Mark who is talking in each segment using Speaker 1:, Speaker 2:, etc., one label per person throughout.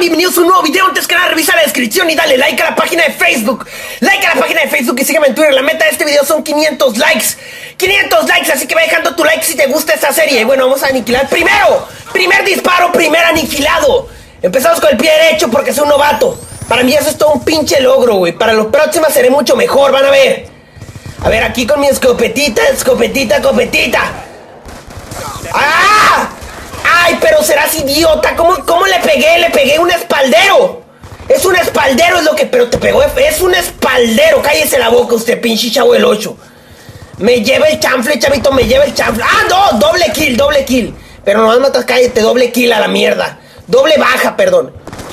Speaker 1: Bienvenidos a un nuevo video. Antes que nada, revisa la descripción y dale like a la página de Facebook. Like a la página de Facebook y sígueme en Twitter. La meta de este video son 500 likes. 500 likes, así que ve dejando tu like si te gusta esta serie. Y bueno, vamos a aniquilar primero. Primer disparo, primer aniquilado. Empezamos con el pie derecho porque soy un novato. Para mí eso es todo un pinche logro, güey. Para los próximos seré mucho mejor, van a ver. A ver, aquí con mi escopetita. ¡Ah! ¡Ay, pero serás idiota! ¿Cómo le pegué? Le pegué un espaldero. Es un espaldero, es lo que... Pero te pegó... Es un espaldero. Cállese la boca usted, pinche chavo del 8. Me lleva el chanfle, chavito, me lleva el chanfle. ¡Ah, no! Doble kill. Pero nomás matas, cállate, doble kill a la mierda. Doble baja, perdón.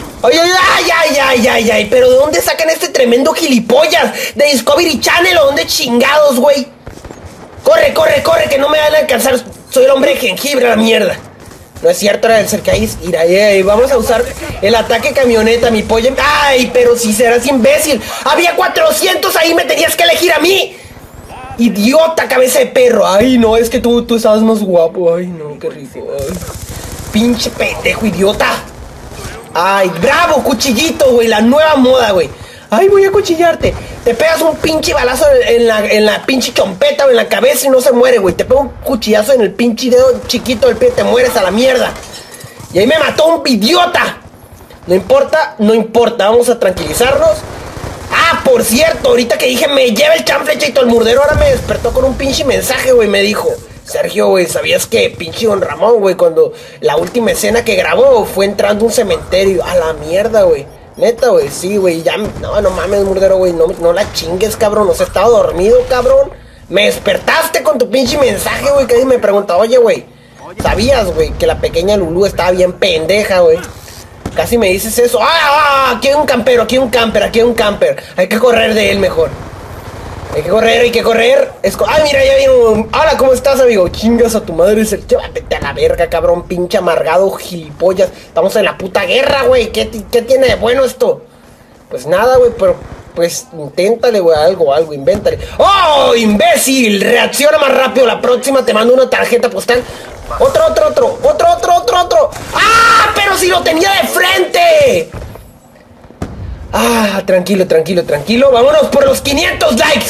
Speaker 1: ¡Ay! Pero ¿de dónde sacan este tremendo gilipollas? ¿De Discovery Channel o dónde chingados, güey? Corre, que no me van a alcanzar. Soy el hombre de jengibre a la mierda. No es cierto, era el cercaís. Mira, vamos a usar el ataque camioneta, mi pollo. ¡Ay, pero si serás imbécil! ¡Había 400 ahí! ¡Me tenías que elegir a mí! ¡Idiota, cabeza de perro! ¡Ay, no! Es que tú estabas más guapo. ¡Ay, no! ¡Qué rico! Ay. ¡Pinche pendejo, idiota! ¡Ay, bravo! Cuchillito, güey. La nueva moda, güey. ¡Ay, voy a cuchillarte! Te pegas un pinche balazo en la pinche chompeta o en la cabeza y no se muere, güey. Te pego un cuchillazo en el pinche dedo chiquito del pie, te mueres a la mierda. Y ahí me mató un idiota. No importa, vamos a tranquilizarnos. Ah, por cierto, ahorita que dije me lleva el chanfle, chaito, el murdero, ahora me despertó con un pinche mensaje, güey. Me dijo: Sergio, güey, ¿sabías que pinche Don Ramón, güey, cuando la última escena que grabó fue entrando a un cementerio? A la mierda, güey. Neta, güey, sí, güey, ya... No mames, murdero, güey, no la chingues, cabrón. No has estado dormido, cabrón. Me despertaste con tu pinche mensaje, güey, que alguien me pregunta: oye, güey, ¿sabías, güey, que la pequeña Lulú estaba bien pendeja, güey? Casi me dices eso. Aquí hay un campero, aquí hay un camper. Hay que correr de él mejor. Hay que correr. Ay, mira, ya vino. Hola, ¿cómo estás, amigo? Chingas a tu madre. Vete a la verga, cabrón. Pinche amargado, gilipollas. Estamos en la puta guerra, güey. ¿Qué tiene de bueno esto? Pues nada, güey, pero... Pues inténtale, güey, algo, invéntale. ¡Oh, imbécil! Reacciona más rápido. La próxima te mando una tarjeta postal. Otro. ¡Ah! ¡Pero si lo tenía de frente! Ah, tranquilo. Vámonos por los 500 likes.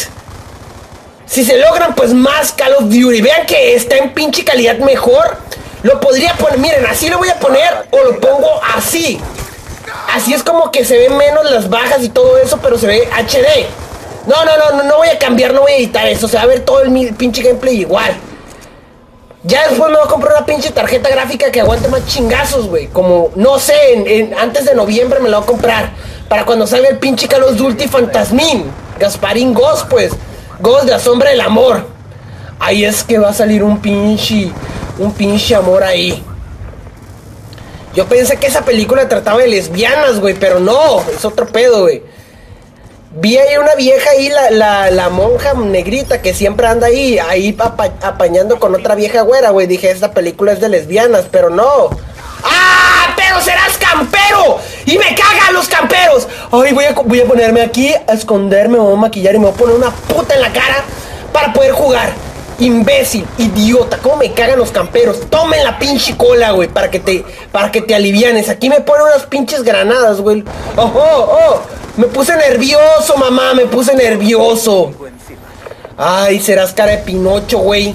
Speaker 1: Si se logran, pues más Call of Duty. Vean que está en pinche calidad mejor. Lo podría poner, miren, así lo voy a poner. O lo pongo así. Así es como que se ven menos las bajas y todo eso, pero se ve HD. No voy a cambiar, no voy a editar eso. Se va a ver todo el pinche gameplay igual. Ya después me voy a comprar una pinche tarjeta gráfica que aguante más chingazos, güey. Como, no sé, antes de noviembre me la voy a comprar. Para cuando salga el pinche Call of Duty Fantasmin. Gasparín Ghost, pues. Ghost, la sombra del amor. Ahí es que va a salir un pinche amor ahí. Yo pensé que esa película trataba de lesbianas, güey, pero no, es otro pedo, güey. Vi ahí una vieja ahí, la monja negrita que siempre anda ahí apañando con otra vieja güera, güey. Dije, esta película es de lesbianas, pero no. ¡Ah! ¡Pero serás campero! ¡Y me cagan los camperos! Ay, voy a ponerme aquí a esconderme, me voy a maquillar y me voy a poner una puta en la cara para poder jugar. Imbécil, idiota, cómo me cagan los camperos. Tomen la pinche cola, güey, para que te alivianes. Aquí me ponen unas pinches granadas, güey. ¡Oh! Me puse nervioso, mamá, me puse nervioso. Ay, serás cara de Pinocho, güey.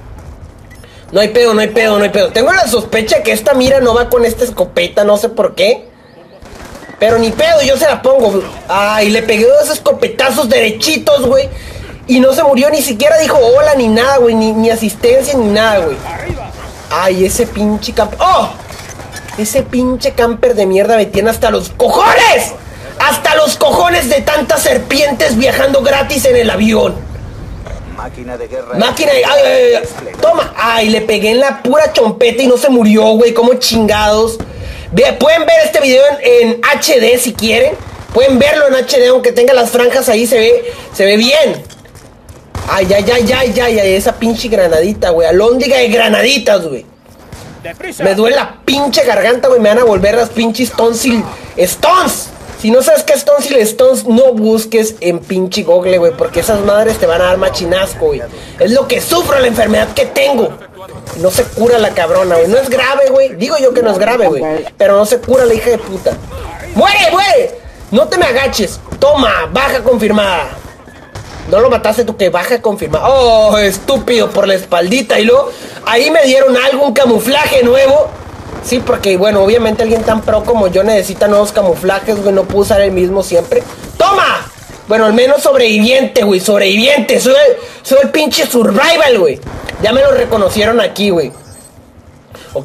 Speaker 1: No hay pedo. Tengo la sospecha que esta mira no va con esta escopeta, no sé por qué. Pero ni pedo, yo se la pongo. Ay, le pegué dos escopetazos derechitos, güey. Y no se murió, ni siquiera dijo hola ni nada, güey. Ni asistencia ni nada, güey. Ay, ese pinche camper. ¡Oh! Ese pinche camper de mierda me tiene hasta los cojones. Hasta los cojones de tantas serpientes viajando gratis en el avión.
Speaker 2: Máquina de guerra.
Speaker 1: Ay. Toma. Ay, le pegué en la pura chompeta y no se murió, güey. Como chingados. Pueden ver este video en HD si quieren. Pueden verlo en HD, aunque tenga las franjas ahí, se ve bien. Ay, esa pinche granadita, güey. Alhóndiga de granaditas, güey. Me duele la pinche garganta, güey. Me van a volver las pinches tonsil stones. Si no sabes qué es tonsil stones, no busques en pinche Google, güey, porque esas madres te van a dar machinasco, güey. Es lo que sufro, la enfermedad que tengo. No se cura la cabrona, güey. No es grave, güey. Digo yo que no es grave, güey. Pero no se cura la hija de puta. ¡Muere, muere! No te me agaches. Toma, baja confirmada. No lo mataste tú, que baja confirmada. Oh, estúpido, por la espaldita. Y luego, ahí me dieron algo, un camuflaje nuevo. Sí, porque, bueno, obviamente alguien tan pro como yo necesita nuevos camuflajes, güey. No puedo usar el mismo siempre. ¡Toma! Bueno, al menos sobreviviente, güey. Sobreviviente. Soy el pinche survival, güey. Ya me lo reconocieron aquí, güey. Ok.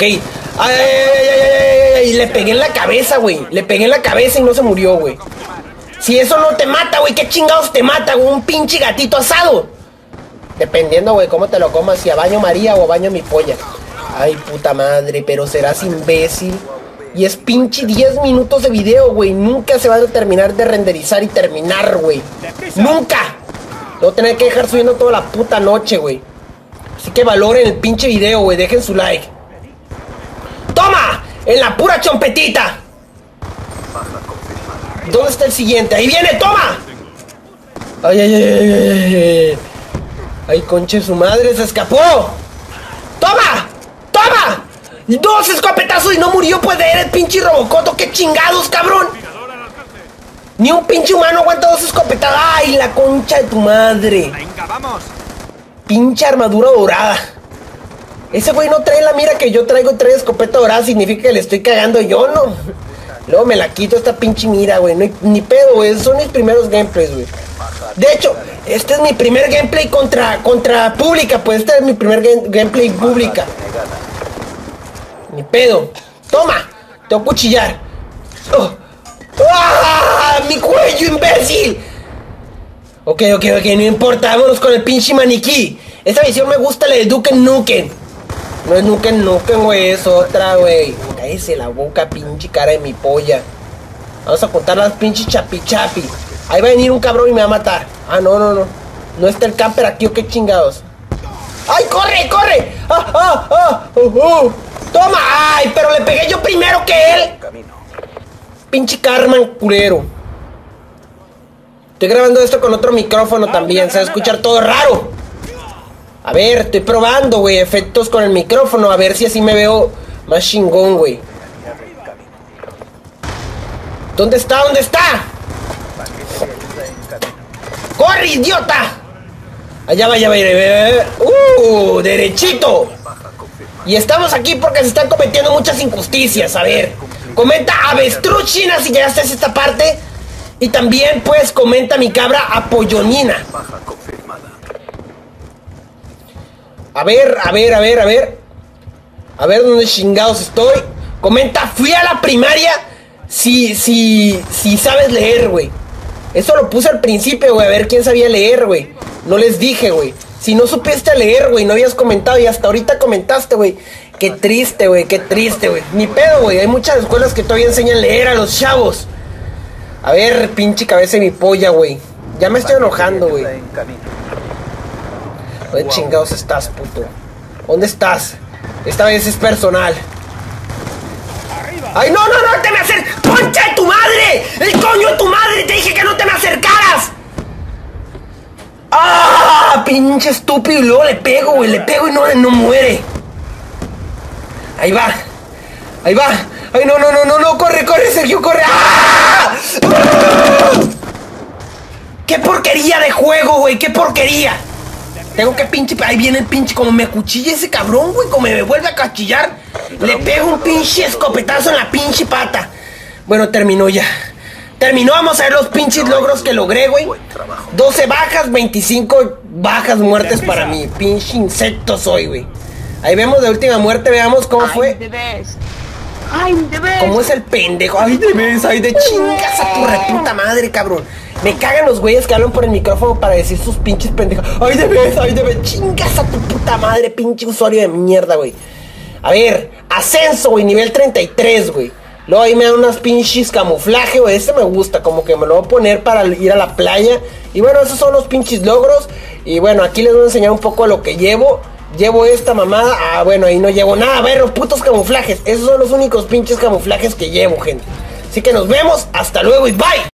Speaker 1: Ay, le pegué en la cabeza, güey. Le pegué en la cabeza y no se murió, güey. Si eso no te mata, güey, ¿qué chingados te mata, güey? Un pinche gatito asado. Dependiendo, güey, cómo te lo comas. Si a baño María o a baño mi polla. Ay, puta madre, pero serás imbécil. Y es pinche 10 minutos de video, güey. Nunca se va a terminar de renderizar y terminar, güey. ¡Nunca! Lo voy a tener que dejar subiendo toda la puta noche, güey. Así que valoren el pinche video, güey. Dejen su like. ¡Toma! ¡En la pura chompetita! ¿Dónde está el siguiente? ¡Ahí viene! ¡Toma! ¡Ay, ay, ay, ay, ay, ay! ¡Ay, conche su madre! ¡Se escapó! ¡Toma! ¡Toma! ¡Dos escopetazos y no murió! Pues de el pinche Robocoto. ¡Qué chingados, cabrón! Ni un pinche humano aguanta dos escopetazos. ¡Ay, la concha de tu madre!
Speaker 2: Venga, vamos.
Speaker 1: Pinche armadura dorada. Ese güey no trae la mira que yo traigo. Trae escopeta dorada. Significa que le estoy cagando yo, ¿no? Luego me la quito esta pinche mira, güey. No, ni pedo, güey. Son mis primeros gameplays, güey. De hecho, este es mi primer gameplay contra pública. Pues este es mi primer gameplay pública. Ni pedo. Toma. Te voy a cuchillar. Oh. ¡Ah! ¡Mi cuello, imbécil! Ok, no importa. Vámonos con el pinche maniquí. Esta visión me gusta, la de Duke Nukem. No es Nukem, güey. Es otra, güey. Cállese la boca, pinche cara de mi polla. Vamos a contar las pinches chapi. Ahí va a venir un cabrón y me va a matar. Ah, no. No está el camper aquí, o qué chingados. ¡Ay, corre! ¡Toma! ¡Ay, pero le pegué yo primero que él! Pinche Carmen culero. Estoy grabando esto con otro micrófono también. Se va a escuchar todo raro. A ver, estoy probando, güey, efectos con el micrófono. A ver si así me veo más chingón, güey. ¿Dónde está? ¡Corre, idiota! Allá va. Derechito. Y estamos aquí porque se están cometiendo muchas injusticias. A ver, comenta avestruz china si llegaste a esta parte. Y también, pues, comenta mi cabra apollonina. A ver. A ver dónde chingados estoy. Comenta, fui a la primaria. Si sabes leer, güey. Eso lo puse al principio, güey. A ver quién sabía leer, güey. No les dije, güey. Si no supiste leer, güey, no habías comentado y hasta ahorita comentaste, güey. Qué triste, güey. Ni pedo, güey. Hay muchas escuelas que todavía enseñan a leer a los chavos. A ver, pinche cabeza de mi polla, güey. Ya me estoy enojando, güey. ¿Dónde chingados estás, puto? ¿Dónde estás? Esta vez es personal. ¡Ay, no! ¡Te me acerques! ¡Concha de tu madre! ¡El coño de tu madre! ¡Te dije que no te me acercaras! ¡Ah! Pinche estúpido. Y luego le pego, güey. Le pego y no muere. Ahí va. ¡Ay, no! ¡Corre, Sergio! ¡Corre! ¡Ah! ¡Ah! ¡Qué porquería de juego, güey! ¡Qué porquería! Tengo que pinche... Ahí viene el pinche... Como me acuchilla ese cabrón, güey. Como me vuelve a cachillar. Le pego un pinche escopetazo en la pinche pata. Bueno, terminó ya. Vamos a ver los pinches logros que logré, güey. 12 bajas, 25 bajas muertes para mí. Pinche insecto soy, güey. Ahí vemos la última muerte. Veamos cómo fue. ¿Cómo es el pendejo? Ay, de chingas a tu reputa madre, cabrón. Me cagan los güeyes que hablan por el micrófono para decir sus pinches pendejos. Ay, de vez, chingas a tu puta madre, pinche usuario de mierda, güey. A ver, ascenso, güey, nivel 33, güey. Luego ahí me dan unas pinches camuflaje, güey. Este me gusta, como que me lo voy a poner para ir a la playa. Y bueno, esos son los pinches logros. Y bueno, aquí les voy a enseñar un poco lo que llevo. Llevo esta mamada. Ah, bueno, ahí no llevo nada. A ver, los putos camuflajes. Esos son los únicos pinches camuflajes que llevo, gente. Así que nos vemos. Hasta luego y bye.